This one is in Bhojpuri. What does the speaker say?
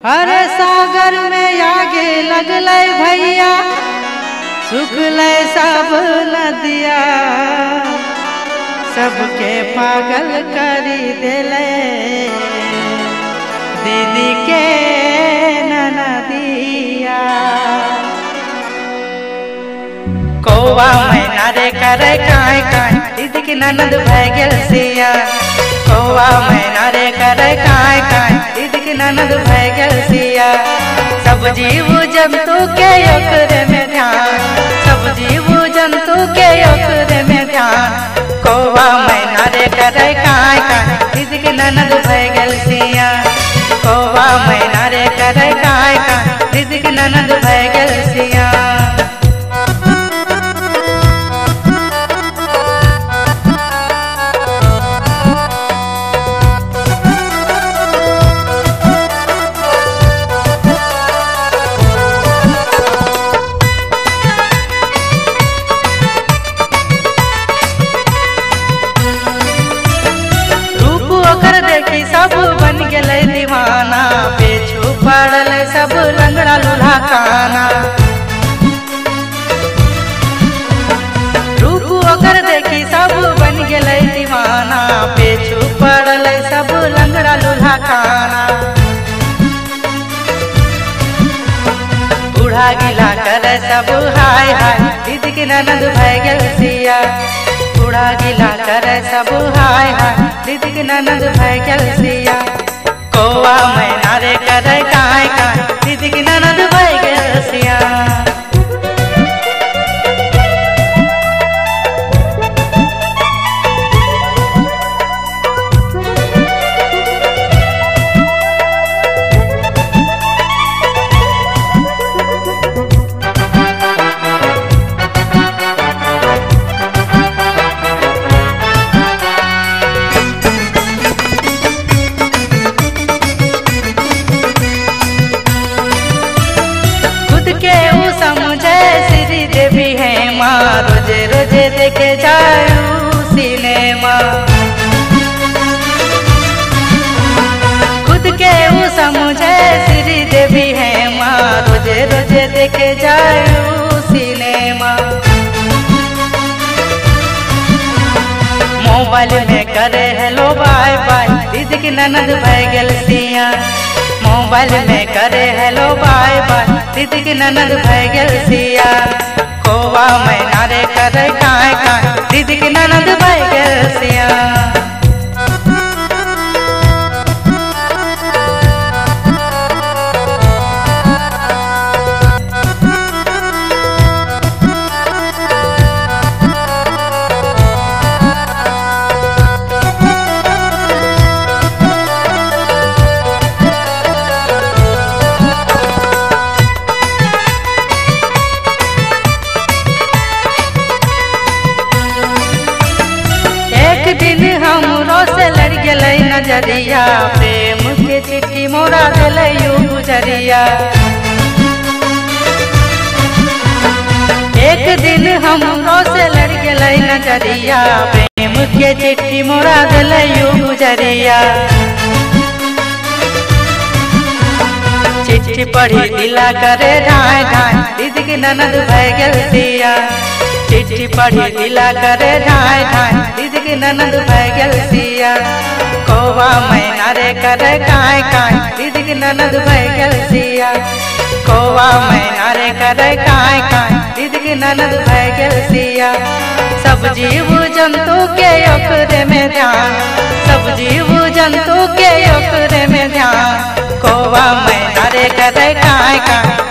अरे सागर में आगे लगले भैया, सुखले सब नदिया, सबके पागल करी देले दीदी के ननदिया। कौवा मैना रे करे काई काई, दीदी की ननद भै गेल सिया। कौवा मैना रे करे काई काई, दीदी की ननद भै गेल सिया। सब जीव जंतु के ओकरे में ध्यान, सब जीव जंतु के ओकरे में ध्यान। कौवा मैना रे करे काई काई, दीदी की ननद भै गेल सिया। कौवा मैना रे करे काई काई, दीदी की ननद भै गेल सिया। सब बन गए दीवाना, पेछू पड़ल सब लंगड़ा लूल्हा काना। रूप ओकर देखी सब बन गए दीवाना, पेछू पड़ल सब लंगड़ा लूल्हा काना। बूढ़ा गिला कर सब हाय हाय, दीदी की ननद भै गेल सिया। बूढ़ा गिला कर सब हाय हाय, दीदी की ननद भै गेल सिया। कौवा मैना रे करे काई काई, दीदी की ननद भै गेल सिया। देवी है माँ, रोजे रोजे देखे जाऊँ सिनेमा। खुद के वो समझे श्री देवी है माँ, रोजे रोजे देखे जाऊँ सिनेमा। मोबाइल में करे हेलो बाय बाय, दीदी की ननद भै गेल सिया। मोबाइल में करे हेलो बाय बाय, दीदी की ननद भै गेल सिया। कौवा मैना रे करे काई काई, दीदी की ननद भै गेल सिया। दिन हमरो से लड़ गए नजरिया, प्रेम के चिट्ठी मोरा दिले यू गुजरिया। एक दिन हमरो से लड़ गए नजरिया, प्रेम के चिट्ठी मोरा दिले यू गुजरिया। चिट्ठी पढ़ी दिला करे ढाई ढाई, दीदी की ननद भै गेल सिया। चिट्ठी पढ़ी दिला करे ढाई ढाई, दीदी की ननद भै गेल सिया। कौवा मैना रे करे काई काई, दीदी की ननद भै गेल सिया। कौवा मैना रे करे काई काई, दीदी की ननद भै गेल सिया। सब जीव जंतु के ओकरे में ध्यान, सब जीव जंतु के ओकरे में ध्यान। कौवा मैना रे करे काई काई,